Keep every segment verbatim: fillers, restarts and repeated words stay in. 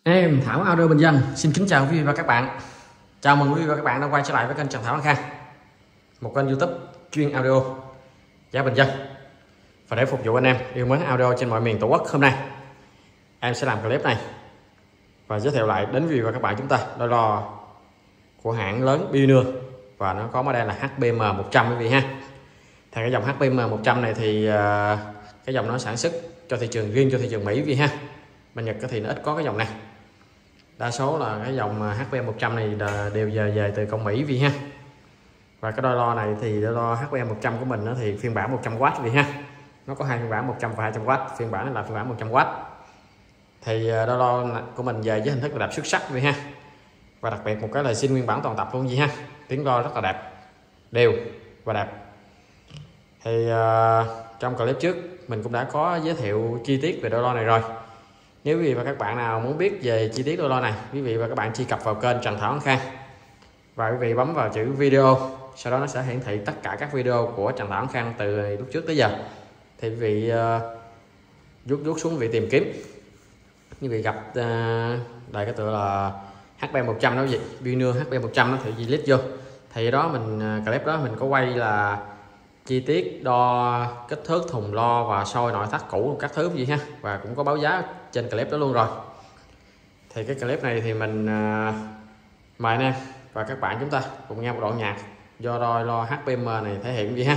Em Thảo Audio Bình Dân xin kính chào quý vị và các bạn. Chào mừng quý vị và các bạn đã quay trở lại với kênh Trần Thảo An Khang, một kênh YouTube chuyên audio giá bình dân. Và để phục vụ anh em yêu mến audio trên mọi miền Tổ quốc, hôm nay em sẽ làm clip này và giới thiệu lại đến quý vị và các bạn chúng ta đôi loa của hãng lớn Pioneer, và nó có model là H B M một trăm quý vị ha. Thì cái dòng H B M một trăm này thì cái dòng nó sản xuất cho thị trường riêng, cho thị trường Mỹ quý vị ha. Bên Nhật thì nó ít có cái dòng này. Đa số là cái dòng H B M một trăm này là đều về về từ công Mỹ vì ha. Và cái đôi loa này thì đôi loa H B M một trăm của mình nó thì phiên bản một trăm oát vì ha. Nó có hai phiên bản một trăm và hai trăm oát. Phiên bản này là phiên bản một trăm oát. Thì đôi loa của mình về với hình thức là đạp xuất sắc vì ha. Và đặc biệt một cái là zin nguyên bản toàn tập luôn gì ha. Tiếng loa rất là đẹp, đều và đẹp. Thì uh, trong clip trước mình cũng đã có giới thiệu chi tiết về đôi loa này rồi. Nếu quý vị và các bạn nào muốn biết về chi tiết đôi loa này, quý vị và các bạn truy cập vào kênh Trần Thảo An Khang và quý vị bấm vào chữ video, sau đó nó sẽ hiển thị tất cả các video của Trần Thảo An Khang từ lúc trước tới giờ. Thì quý vị uh, rút rút xuống vị tìm kiếm, quý vị gặp uh, đây cái tựa là H B M một trăm đó gì, Pioneer H B M một trăm nó thì gì lít vô. Thì đó mình clip đó mình có quay là chi tiết đo kích thước thùng lo và soi nội thất cũ các thứ gì ha, và cũng có báo giá trên clip đó luôn rồi. Thì cái clip này thì mình uh, mời anh em và các bạn chúng ta cùng nghe một đoạn nhạc do đôi loa H B M này thể hiện gì ha.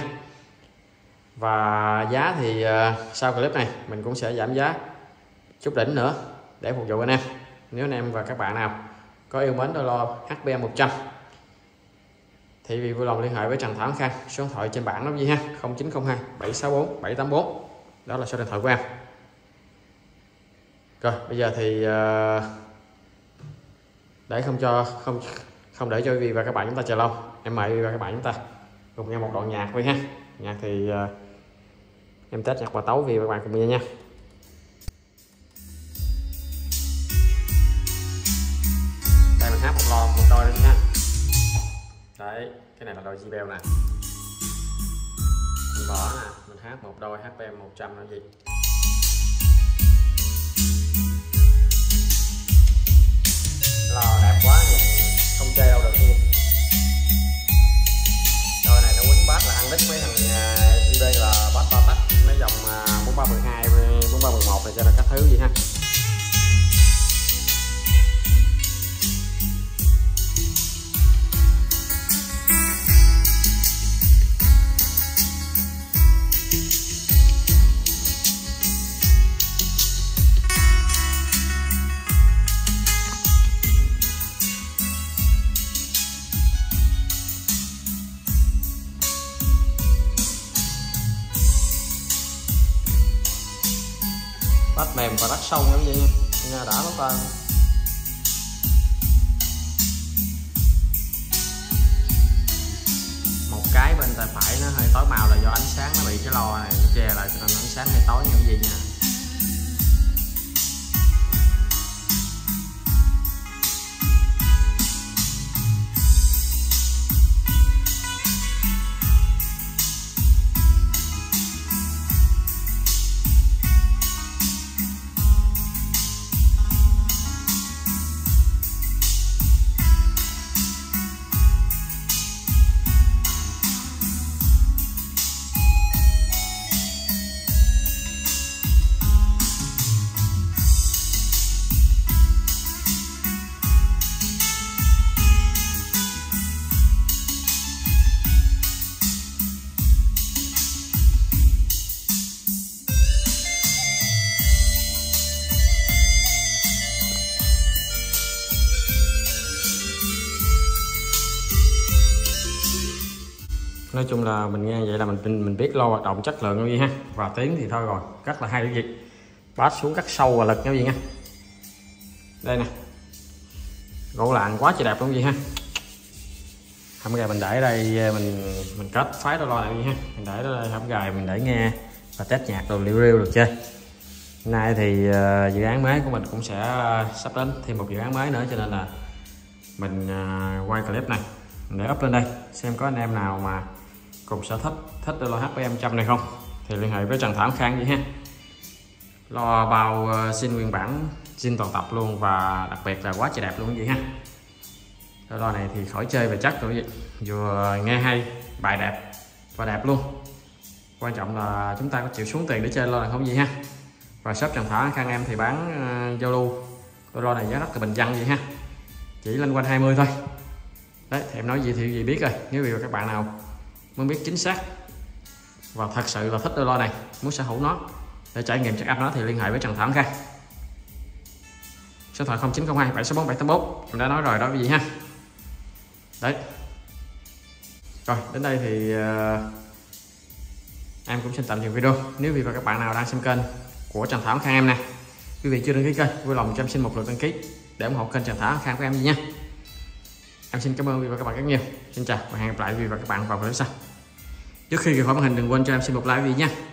Và giá thì uh, sau clip này mình cũng sẽ giảm giá chút đỉnh nữa để phục vụ anh em. Nếu anh em và các bạn nào có yêu mến đôi loa H B M một trăm thì vì vui lòng liên hệ với Trần Thảo An Khang, số điện thoại trên bảng đó gì ha, không chín không hai bảy sáu bốn bảy tám bốn, đó là số điện thoại của em. Rồi bây giờ thì uh, để không cho không không để cho quý vị và các bạn chúng ta chờ lâu, em mời quý vị và các bạn chúng ta cùng nghe một đoạn nhạc với ha. Nhạc thì uh, em test nhạc và tấu vì các bạn cùng nghe nha. Đây mình hát một lò một đôi lên nha. Đấy, cái này là đôi J-Bell nè. Mình bỏ nè, mình hát một đôi H B M một trăm là gì. Lò đẹp quá nhưng không chơi đâu được luôn. Đôi này nó quýnh bass là ăn đứt mấy thằng J-Bell là bass to tách, mấy dòng bốn ba mười hai, bốn ba mười một này cho là các thứ gì ha. Bass mềm và rất sâu như vậy nha, đã lắm ta. Một cái bên tay phải nó hơi tối màu là do ánh sáng nó bị cái lò này nó che lại cho nên ánh sáng hơi tối như vậy nha. Nói chung là mình nghe vậy là mình mình biết lo hoạt động chất lượng như ha. Và tiếng thì thôi rồi, rất là hay cái gì. Bass xuống rất sâu và lực như vậy nha. Đây nè. Gỗ lạng quá trời đẹp luôn gì ha. Hãm gài mình để đây, mình mình kết phái đôi loa này gì ha. Mình để đó đây, hãm gài mình để nghe và test nhạc rồi liêu riêu được chơi. Hôm nay thì uh, dự án mới của mình cũng sẽ uh, sắp đến thêm một dự án mới nữa, cho nên là mình uh, quay clip này để up lên đây xem có anh em nào mà cùng sở thích thích đôi loa H B M một trăm này không thì liên hệ với Trần Thảo An Khang vậy ha. Lo bao uh, xin nguyên bản zin toàn tập luôn, và đặc biệt là quá trời đẹp luôn quý vị ha. Đôi loa này thì khỏi chơi về chất rồi quý vị, vừa nghe hay, bài đẹp và đẹp luôn. Quan trọng là chúng ta có chịu xuống tiền để chơi loa này không gì ha. Và shop Trần Thảo Khang em thì bán uh, giao lưu đôi loa này giá rất là bình dân vậy ha, chỉ lên quanh hai mươi thôi. Đấy thì em nói gì thì gì biết rồi. Nếu vì các bạn nào muốn biết chính xác và thật sự là thích đôi loa này, muốn sở hữu nó để trải nghiệm check up nó thì liên hệ với Trần Thảo Khang. Số điện thoại không chín không hai bảy sáu bốn bảy tám bốn, em đã nói rồi đó quý vị ha. Đấy. Rồi đến đây thì uh, em cũng xin tạm dừng video. Nếu vì và các bạn nào đang xem kênh của Trần Thảo Khang em nè, quý vị chưa đăng ký kênh, vui lòng cho em xin một lượt đăng ký để ủng hộ kênh Trần Thảo Khang của em gì nha. Em xin cảm ơn quý vị và các bạn rất nhiều. Xin chào và hẹn gặp lại quý vị và các bạn vào clip sau. Trước khi rời khỏi màn hình đừng quên cho em xin một like quý vị nha.